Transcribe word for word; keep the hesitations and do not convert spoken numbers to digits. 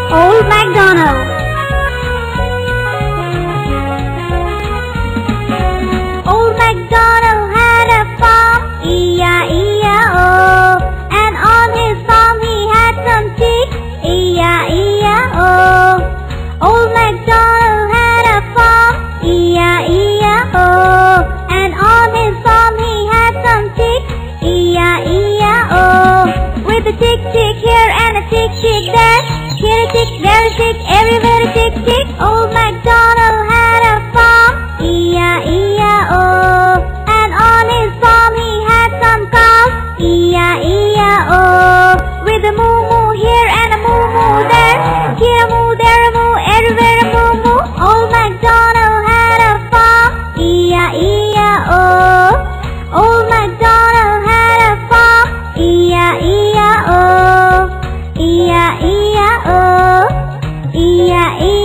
Old MacDonald. Old MacDonald had a farm, E I E I O. And on his farm he had some chickens, E I E I O. Old MacDonald had a farm, E I E I O. And on his farm he had some chickens, E I E I O. With a chick chick here and a chick chick there, here a chick, there a chick, everywhere a chick chick. Old MacDonald had a farm, E I E I O. And on his farm he had some cows, E I E I O. With a moo moo here and a moo moo there, here a moo, there a moo, everywhere a moo moo. Old MacDonald had a farm, E I E I O. Old MacDonald had a farm, E I E I O. E I E I O. E I E I O.